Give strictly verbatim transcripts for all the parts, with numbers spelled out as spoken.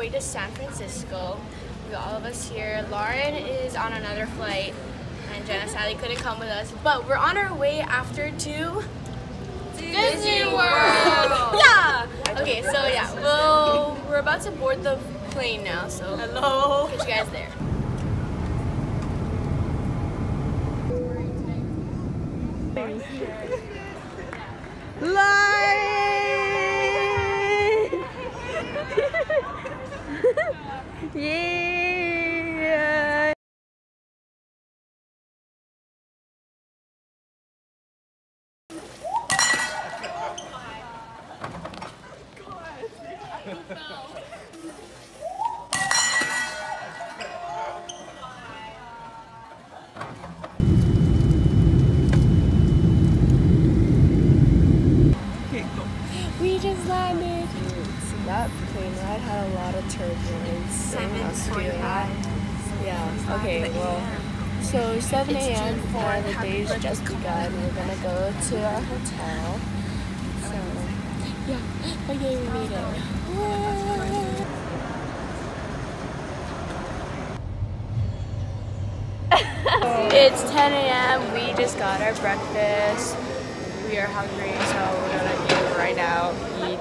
way to San Francisco. We got all of us here. Lauren is on another flight, and Jenna sadly couldn't come with us. But we're on our way after to Disney World. Yeah. Okay, so yeah, well, we're about to board the plane now. So hello. Catch you guys there. Light! Yeah! We just landed. That plane ride had a lot of turbulence. seven forty-five. Yeah. Okay. Well, so seven A M and the day's just begun. We're gonna go to our hotel. So yeah. Okay, we made it. It's ten A M We just got our breakfast. We are hungry, so we're gonna eat right now. Eat.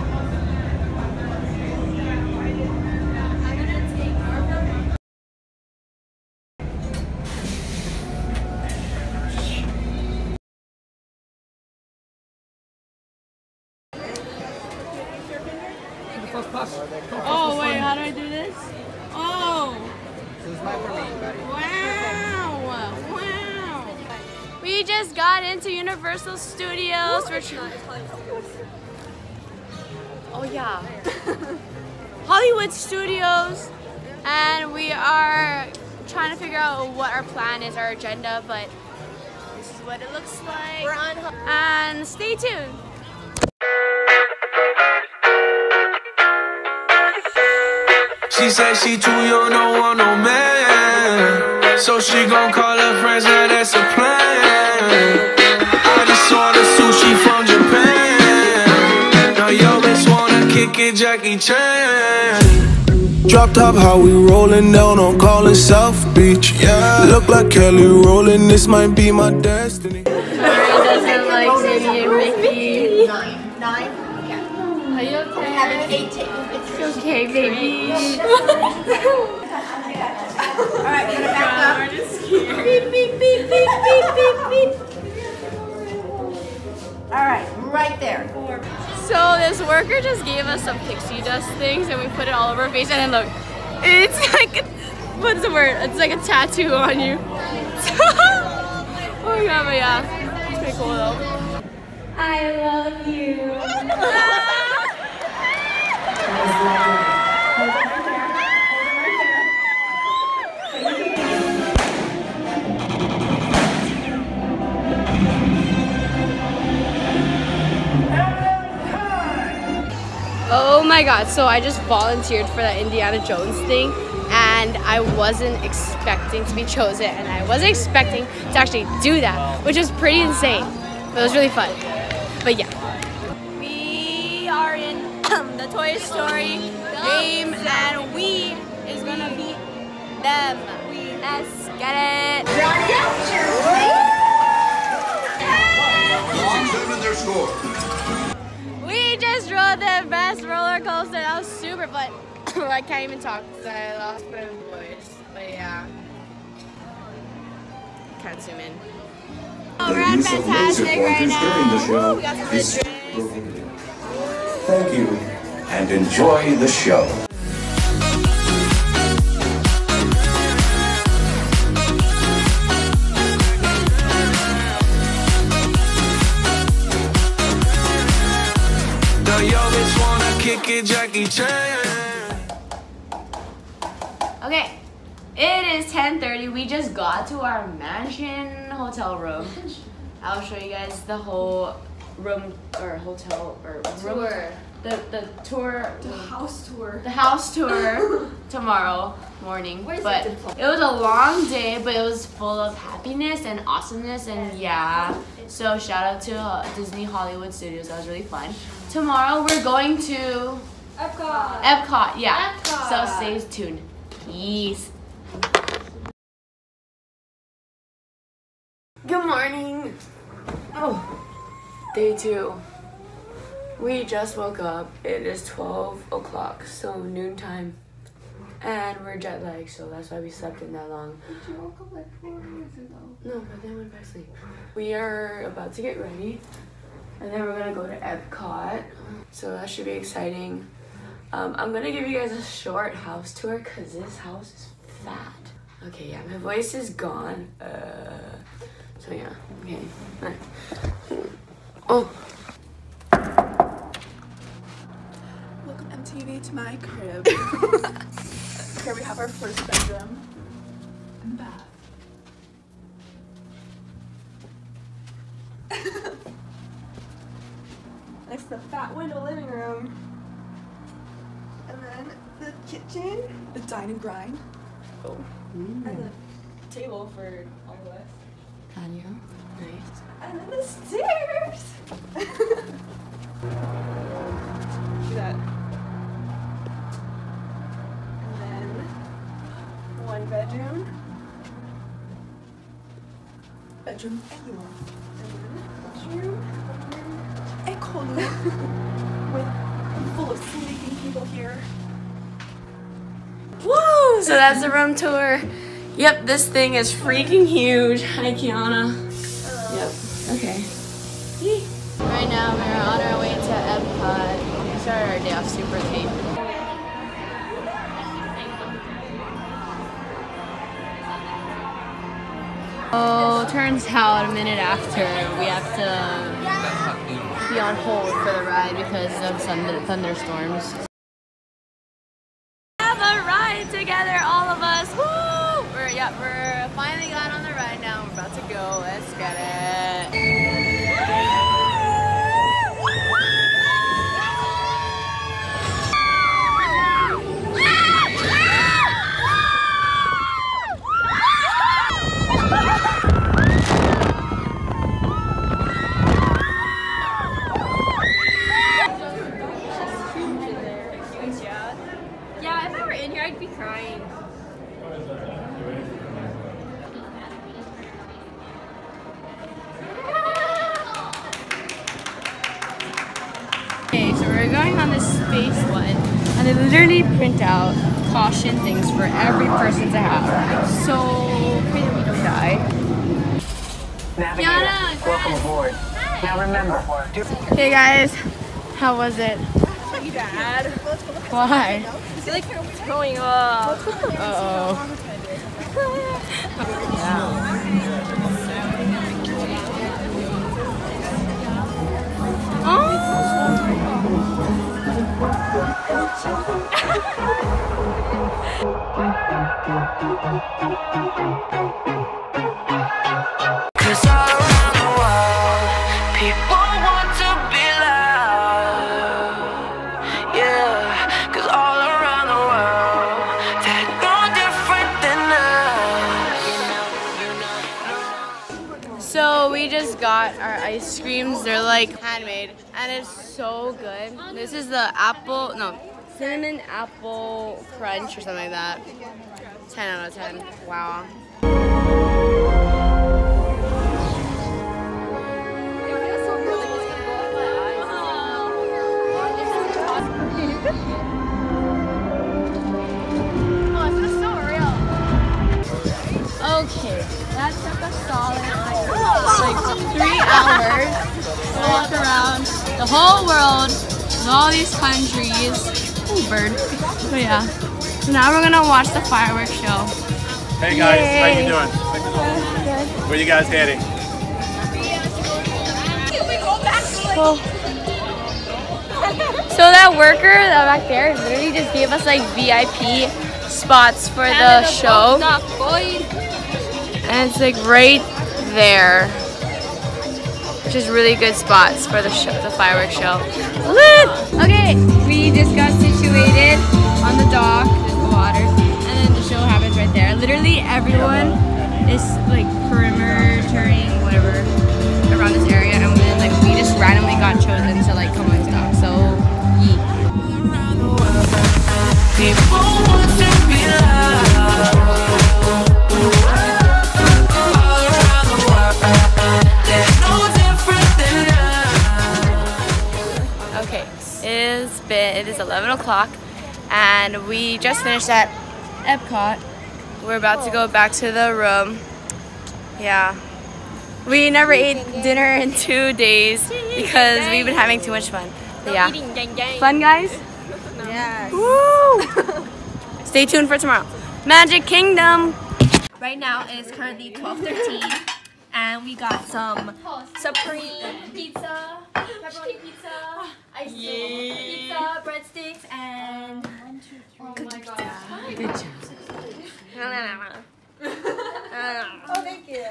Oh wait, how do I do this? Oh! Wow! Wow! We just got into Universal Studios. We're oh yeah, Hollywood Studios, and we are trying to figure out what our plan is, our agenda. But this is what it looks like. We're on, and stay tuned. She said she too young, don't want no man, so she gon' call her friends, now that's a plan. I just ordered sushi from Japan. Now yo bitch wanna kick it, Jackie Chan. Drop top, how we rollin' down on Collin South Beach. Yeah, look like Kelly rollin', this might be my destiny. Lauren doesn't like Sadie and Mickey. Nine. Nine? Okay. Are you okay? I'm having eighteen. It's okay, baby. Alright, we're gonna back up. Beep, beep, beep, beep, beep, beep, beep. Alright, right there. So this worker just gave us some pixie dust things, and we put it all over our face, and then look, it's like, what's the word? It's like a tattoo on you. Oh my god, but yeah, it's pretty cool though. I love you. Oh my god, so I just volunteered for that Indiana Jones thing, and I wasn't expecting to be chosen, and I wasn't expecting to actually do that, which was pretty insane, but it was really fun. But yeah. We are in the Toy Story game, and we is gonna beat them. Let's get it. Their score. We just rode the best roller coaster. That was super fun. I can't even talk because I lost my voice. But yeah. Can't zoom in. Oh, we're at Fantastic right now. Woo, we got some good drinks. Thank you, and enjoy the show. Jackie Chan. Okay, it is ten thirty. We just got to our mansion hotel room. I'll show you guys the whole room or hotel or room tour. The the tour. The house tour. The house tour tomorrow morning. But it was a long day, but it was full of happiness and awesomeness, and yeah. So shout out to uh, Disney Hollywood Studios. That was really fun. Tomorrow we're going to Epcot. Epcot, yeah. Epcot. So stay tuned. Peace. Good morning. Oh, day two. We just woke up. It is twelve o'clock, so noontime. And we're jet lagged, so that's why we slept in that long. Did you woke up like four hours ago? No, but then went back to sleep. We are about to get ready, and then we're gonna go to Epcot. So that should be exciting. Um, I'm gonna give you guys a short house tour because this house is fat. Okay, yeah, my voice is gone. Uh, so yeah, okay. All right. Oh. Welcome M T V to my crib. Here we have our first bedroom and bath. Next to the fat window living room. And then the kitchen, the dine and grind. Oh. Mm. And the table for all of us. Tanya, nice. And then the stairs. See that? And then one bedroom. Bedroom anywhere. And then bedroom. A corner with full of sleeping people here. Woo! So that's the room tour. Yep, this thing is freaking huge. Hi, Kiana. Yep. Okay. Right now, we're on our way to Epcot. We started our day off super late. Oh, turns out a minute after we have to be on hold for the ride because of some thunderstorms. We have a ride together, all of us. Woo! We're, yeah, we're finally got on the ride now. We're about to go. Let's get it. Yeah, if I were in here, I'd be crying. Okay, so we're going on this space one, and they literally print out caution things for every person to have. So pray that we don't die. Navigator, Yana, welcome aboard. Now remember, do Hey guys, how was it? Pretty bad. Why? I feel like throwing up. Uh-oh. Cause all around the world, people want to be loved. Yeah, cause all around the world, they're no different than us. So we just got our ice creams. They're like handmade and it's so good. This is the apple, no, cinnamon apple crunch or something like that. ten out of ten. Wow. Okay, that took us solid like three hours to walk around the whole world with all these countries. Ooh, bird. But yeah. So now we're gonna watch the fireworks show. Hey guys, Yay. how you doing? Where you guys heading? Cool. So that worker that back there literally just gave us like V I P spots for the show. And it's like right there, which is really good spots for the show, the fireworks show. Lit! Okay, we just got situated on the dock. There's the water, and then the show happens right there. Literally everyone is like perimetering whatever around this area, and then like we just randomly got chosen to like come and stuff. So, yeet. has been, it is eleven o'clock, and we just finished at Epcot. We're about to go back to the room. Yeah. We never ate dinner in two days because we've been having too much fun. But yeah. Fun, guys? Yes. Woo! Stay tuned for tomorrow. Magic Kingdom! Right now it is currently twelve thirteen, and we got some supreme pizza, pepperoni pizza, ice cream pizza, breadsticks, and cookie pizza. Good job. Oh, thank you.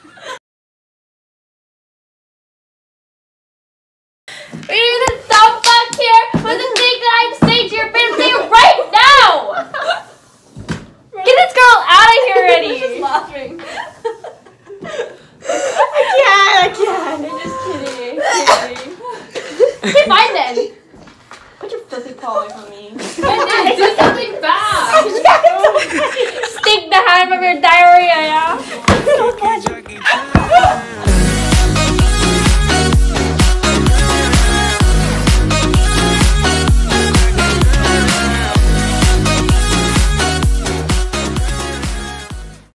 We're gonna stop back here with the thing that I'm saying to your family right now! Get this girl out of here already! She's just laughing. I can't, I can't. I'm just kidding. Okay, fine then. Put your filthy paw away from me. And then do something bad. Stick the hand from your diarrhea, yeah?